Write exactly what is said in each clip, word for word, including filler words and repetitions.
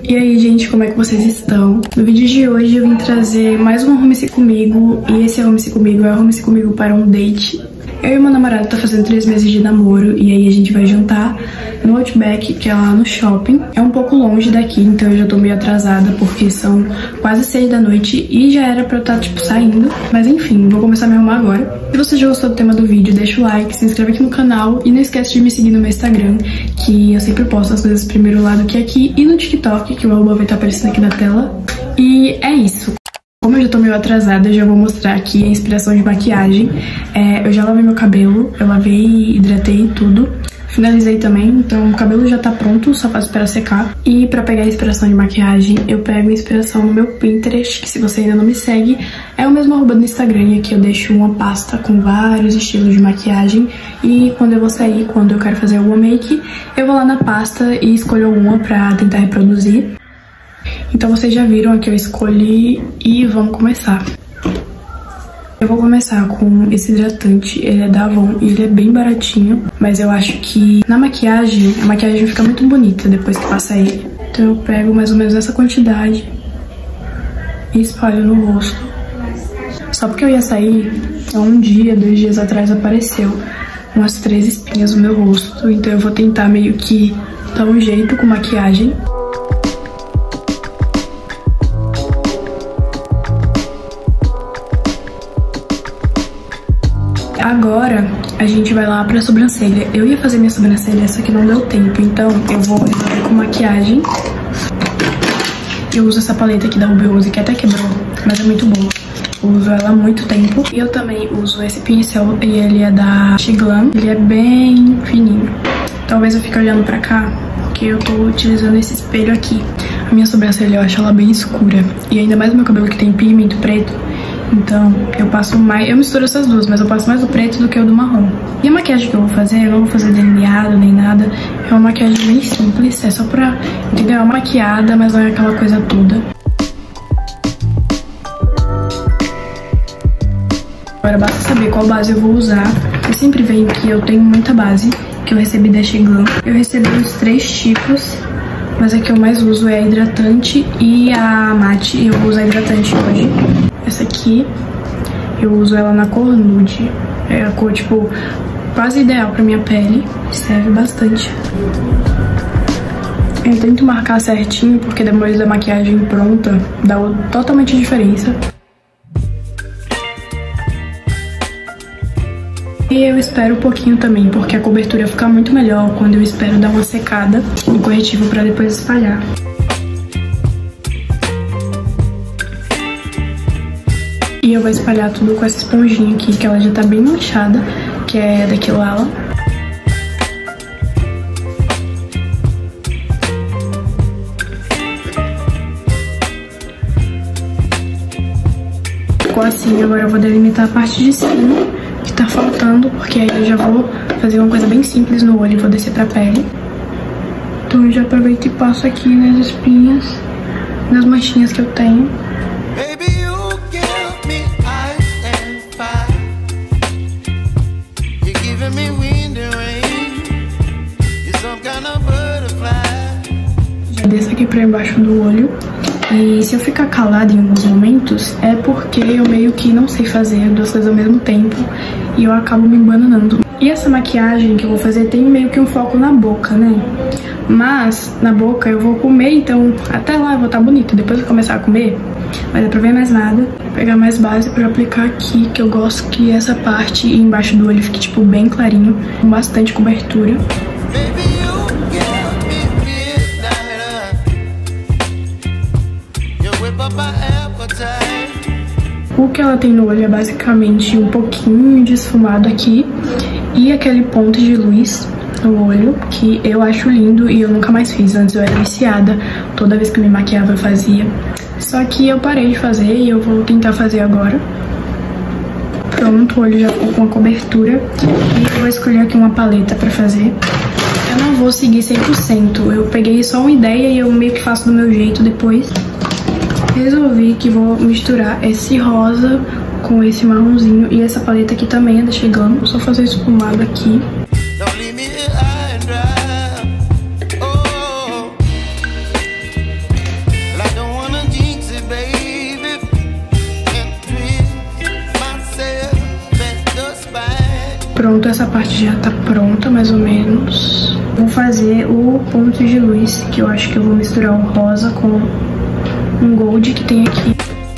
E aí, gente, como é que vocês estão? No vídeo de hoje eu vim trazer mais um Arrume-se Comigo. E esse Arrume-se Comigo é Arrume-se Comigo para um date. Eu e meu namorado tá fazendo três meses de namoro. E aí a gente vai jantar no Outback, que é lá no shopping. É um pouco longe daqui, então eu já tô meio atrasada, porque são quase seis da noite e já era pra eu estar, tipo, saindo. Mas enfim, vou começar a me arrumar agora. Se você já gostou do tema do vídeo, deixa o like, se inscreve aqui no canal e não esquece de me seguir no meu Instagram, que eu sempre posto as coisas primeiro lá do que aqui, e no TikTok, que o arroba vai estar aparecendo aqui na tela. E é isso. Como eu já tô meio atrasada, eu já vou mostrar aqui a inspiração de maquiagem. É, eu já lavei meu cabelo, eu lavei, hidratei tudo. Finalizei também, então o cabelo já tá pronto, só faço esperar secar. E pra pegar a inspiração de maquiagem, eu pego a inspiração no meu Pinterest, que se você ainda não me segue, é o mesmo arroba do Instagram. E aqui eu deixo uma pasta com vários estilos de maquiagem. E quando eu vou sair, quando eu quero fazer alguma make, eu vou lá na pasta e escolho alguma pra tentar reproduzir. Então vocês já viram a que eu escolhi e vamos começar. Eu vou começar com esse hidratante, ele é da Avon e ele é bem baratinho, mas eu acho que na maquiagem, a maquiagem fica muito bonita depois que passa ele. Então eu pego mais ou menos essa quantidade e espalho no rosto. Só porque eu ia sair, há um dia, dois dias atrás apareceu umas três espinhas no meu rosto, então eu vou tentar meio que dar um jeito com maquiagem. Agora a gente vai lá pra sobrancelha. Eu ia fazer minha sobrancelha, só que não deu tempo, então eu vou resolver com maquiagem. Eu uso essa paleta aqui da Ruby Rose, que até quebrou, mas é muito boa. Eu uso ela há muito tempo. E eu também uso esse pincel, e ele é da Shiglam. Ele é bem fininho. Talvez eu fique olhando pra cá, porque eu tô utilizando esse espelho aqui. A minha sobrancelha, eu acho ela bem escura. E ainda mais o meu cabelo, que tem pigmento preto. Então, eu passo mais... Eu misturo essas duas, mas eu passo mais o preto do que o do marrom. E a maquiagem que eu vou fazer, eu não vou fazer delineado nem nada. É uma maquiagem bem simples, é só pra, entendeu? É uma maquiada, mas não é aquela coisa toda. Agora basta saber qual base eu vou usar. Eu sempre venho que eu tenho muita base, que eu recebi da Shiglam. Eu recebi os três tipos, mas a que eu mais uso é a hidratante e a mate. E eu vou usar a hidratante hoje. Essa aqui, eu uso ela na cor nude. É a cor, tipo, quase ideal pra minha pele. Serve bastante. Eu tento marcar certinho, porque depois da maquiagem pronta, dá totalmente diferença. E eu espero um pouquinho também, porque a cobertura fica muito melhor quando eu espero dar uma secada no corretivo pra depois espalhar. E eu vou espalhar tudo com essa esponjinha aqui, que ela já tá bem manchada, que é da Kilala. Ficou assim, agora eu vou delimitar a parte de cima, que tá faltando, porque aí eu já vou fazer uma coisa bem simples no olho e vou descer pra pele. Então eu já aproveito e passo aqui nas espinhas, nas manchinhas que eu tenho. Desço aqui pra embaixo do olho. E se eu ficar calada em alguns momentos, é porque eu meio que não sei fazer duas coisas ao mesmo tempo e eu acabo me embananando. E essa maquiagem que eu vou fazer tem meio que um foco na boca, né? Mas na boca eu vou comer, então até lá eu vou estar bonita. Depois que eu começar a comer, vai dar pra ver mais nada. Vou pegar mais base pra aplicar aqui, que eu gosto que essa parte embaixo do olho fique, tipo, bem clarinho, com bastante cobertura. O que ela tem no olho é basicamente um pouquinho de esfumado aqui e aquele ponto de luz no olho, que eu acho lindo e eu nunca mais fiz. Antes eu era viciada, toda vez que me maquiava eu fazia. Só que eu parei de fazer e eu vou tentar fazer agora. Pronto, o olho já ficou com a cobertura e eu vou escolher aqui uma paleta pra fazer. Eu não vou seguir cem por cento, eu peguei só uma ideia e eu meio que faço do meu jeito depois. Resolvi que vou misturar esse rosa com esse marronzinho. E essa paleta aqui também é da Shiglam. Vou só fazer esfumado aqui. Pronto, essa parte já tá pronta, mais ou menos. Vou fazer o ponto de luz, que eu acho que eu vou misturar o rosa com um gold que tem aqui.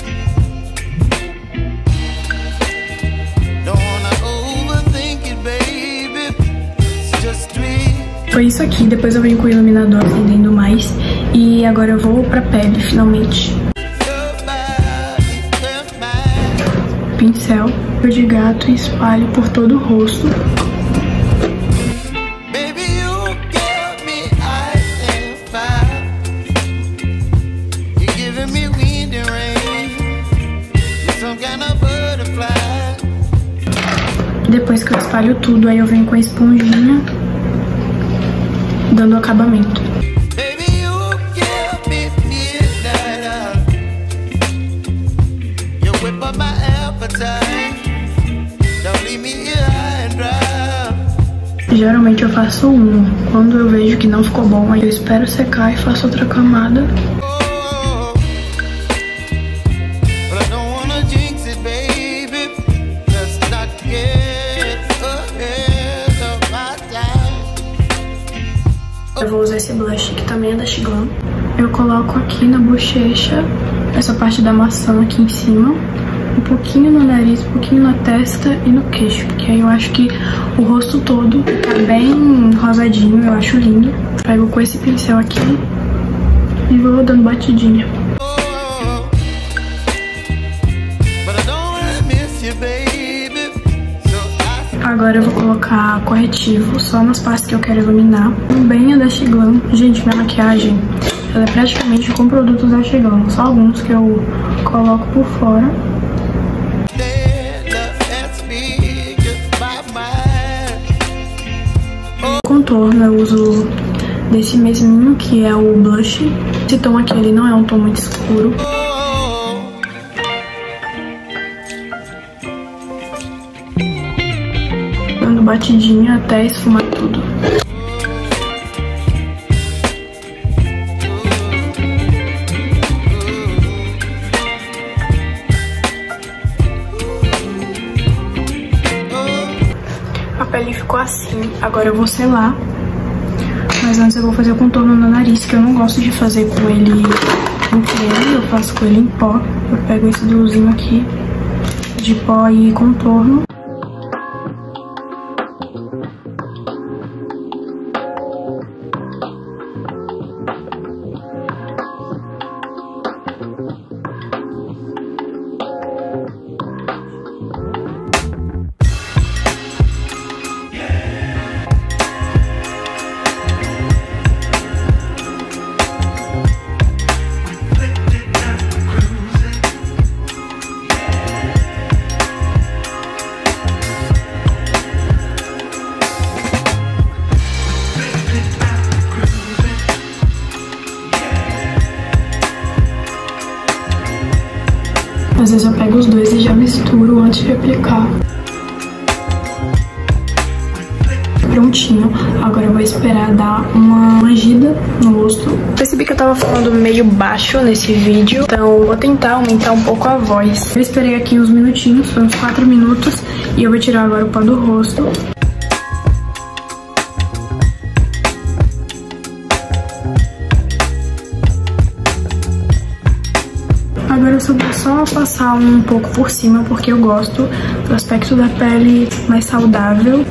Foi isso aqui, depois eu venho com o iluminador acendendo mais. E agora eu vou pra pele, finalmente. Pincel de gato e espalho por todo o rosto. Depois que eu espalho tudo, aí eu venho com a esponjinha, dando acabamento. Geralmente eu faço um. Quando eu vejo que não ficou bom, aí eu espero secar e faço outra camada. Eu vou usar esse blush que também é da Shiglam. Eu coloco aqui na bochecha, essa parte da maçã aqui em cima, um pouquinho no nariz, um pouquinho na testa e no queixo, que aí eu acho que o rosto todo tá bem rosadinho, eu acho lindo. Pego com esse pincel aqui e vou dando batidinha. Agora eu vou colocar corretivo só nas partes que eu quero iluminar. Bem a da Shiglam. Gente, minha maquiagem, ela é praticamente com produtos da Shiglam. Só alguns que eu coloco por fora. Contorno eu uso desse mesminho, que é o blush. Esse tom aqui, ele não é um tom muito escuro. Dando batidinha até esfumar tudo. A pele ficou assim, agora eu vou selar. Mas antes eu vou fazer o contorno no nariz, que eu não gosto de fazer com ele em creme, eu faço com ele em pó. Eu pego esse duozinho aqui de pó e contorno. Às vezes eu pego os dois e já misturo antes de aplicar. Prontinho. Agora eu vou esperar dar uma mangida no rosto. Percebi que eu tava falando meio baixo nesse vídeo, então vou tentar aumentar um pouco a voz. Eu esperei aqui uns minutinhos, foi uns quatro minutos, e eu vou tirar agora o pó do rosto. Agora eu só vou só passar um pouco por cima, porque eu gosto do aspecto da pele mais saudável.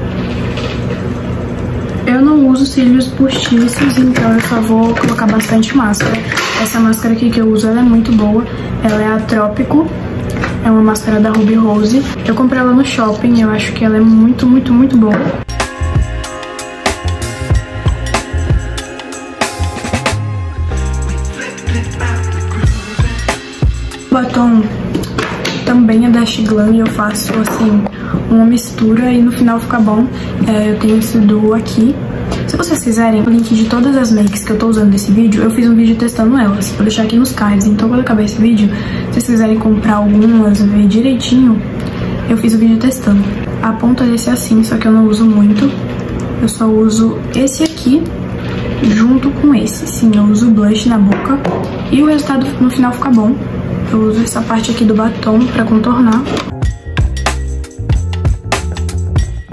Eu não uso cílios postiços, então eu só vou colocar bastante máscara. Essa máscara aqui que eu uso, ela é muito boa. Ela é a Trópico, é uma máscara da Ruby Rose. Eu comprei ela no shopping, eu acho que ela é muito, muito, muito boa. O batom também é da Shiglam e eu faço assim uma mistura e no final fica bom. É, eu tenho esse duo aqui. Se vocês quiserem o link de todas as makes que eu tô usando nesse vídeo, eu fiz um vídeo testando elas. Vou deixar aqui nos cards. Então quando acabar esse vídeo, se vocês quiserem comprar algumas, ver direitinho, eu fiz o vídeo testando. A ponta desse é assim, só que eu não uso muito. Eu só uso esse aqui junto com esse. Sim, eu uso blush na boca e o resultado no final fica bom. Eu uso essa parte aqui do batom pra contornar.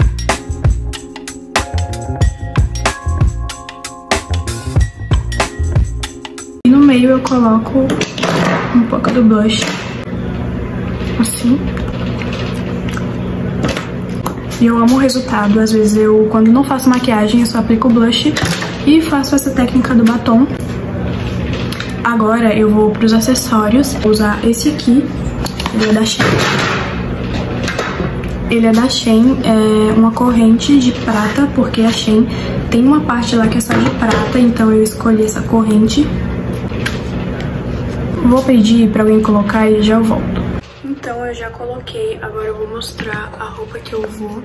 coloco um pouco do blush, assim. E eu amo o resultado. Às vezes eu, quando não faço maquiagem, eu só aplico o blush e faço essa técnica do batom. Agora eu vou pros acessórios. Vou usar esse aqui, ele é da Shein. Ele é da Shein, é uma corrente de prata, porque a Shein tem uma parte lá que é só de prata, então eu escolhi essa corrente. Vou pedir pra alguém colocar e já volto. Então eu já coloquei, agora eu vou mostrar a roupa que eu vou.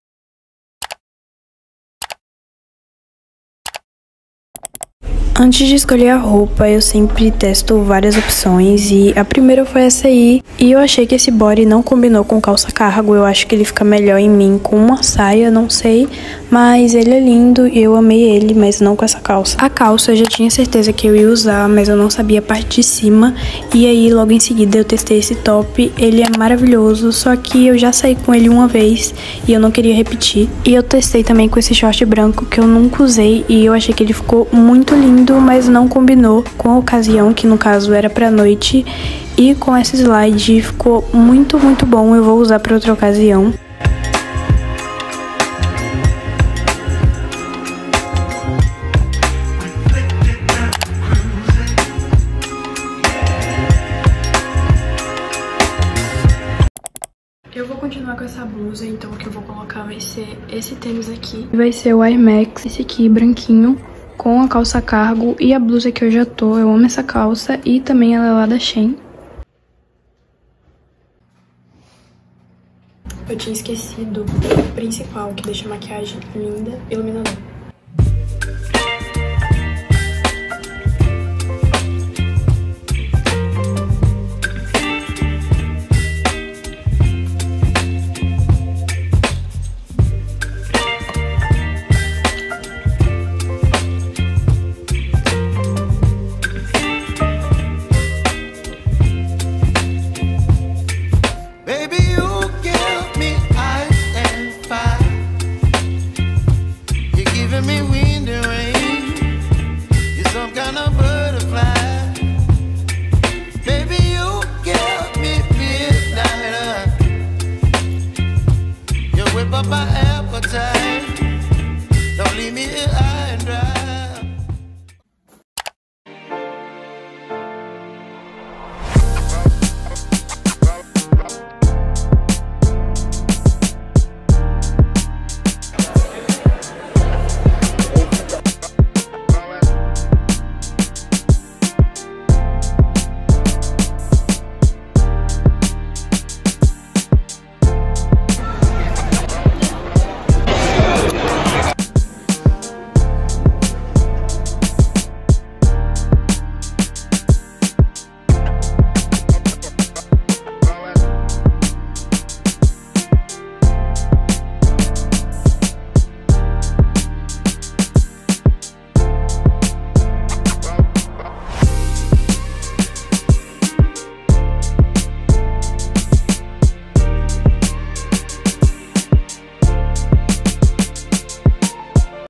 Antes de escolher a roupa, eu sempre testo várias opções e a primeira foi essa aí. E eu achei que esse body não combinou com calça cargo, eu acho que ele fica melhor em mim com uma saia, não sei. Mas ele é lindo e eu amei ele, mas não com essa calça. A calça eu já tinha certeza que eu ia usar, mas eu não sabia a parte de cima. E aí logo em seguida eu testei esse top, ele é maravilhoso, só que eu já saí com ele uma vez e eu não queria repetir. E eu testei também com esse short branco que eu nunca usei e eu achei que ele ficou muito lindo, mas não combinou com a ocasião, que no caso era pra noite. E com esse slide ficou muito, muito bom, eu vou usar pra outra ocasião. Eu vou continuar com essa blusa, então o que eu vou colocar vai ser esse tênis aqui. Vai ser o Air Max, esse aqui branquinho, com a calça cargo e a blusa que eu já tô. Eu amo essa calça e também ela é lá da Shein. Eu tinha esquecido o principal, que deixa a maquiagem linda, iluminador. My appetite, don't leave me here.